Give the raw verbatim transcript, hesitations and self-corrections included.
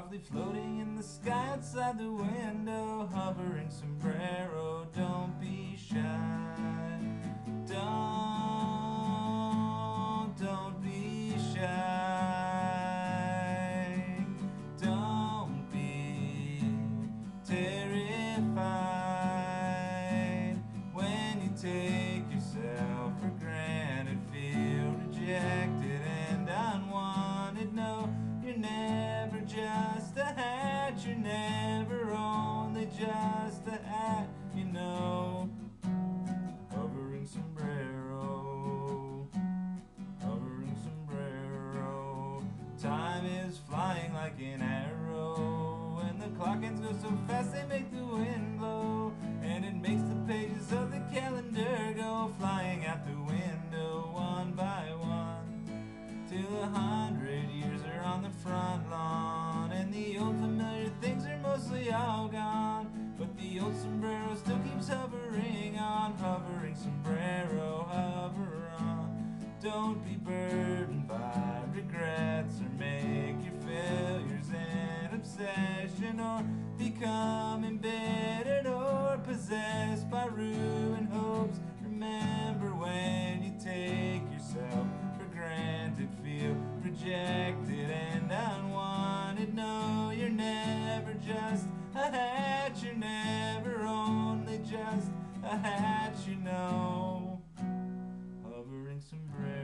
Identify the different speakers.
Speaker 1: softly floating in the sky outside the window, hovering sombrero. Don't be shy. Don't, don't be shy. Don't be terrified when you take yourself for granted, feel rejected and unwanted. No, you're never just a hat, you're never only just a hat, you know. Hovering sombrero, hovering sombrero. Time is flying like an arrow, and the clock hands go so fast they make the wind blow, and it makes the pages of the calendar go flying out the window one by one, till a hundred years are on the front lawn, and the old familiar things are mostly all gone, but the old sombrero still keeps hovering on. Hovering sombrero, hover on. Don't be burdened by regrets, or make your failures an obsession, or become embittered or possessed by ruined hopes. Remember, when you take yourself for granted, feel rejected and unwanted. No, you're never just a hat, you're never only just a hat, you know. Hovering sombrero.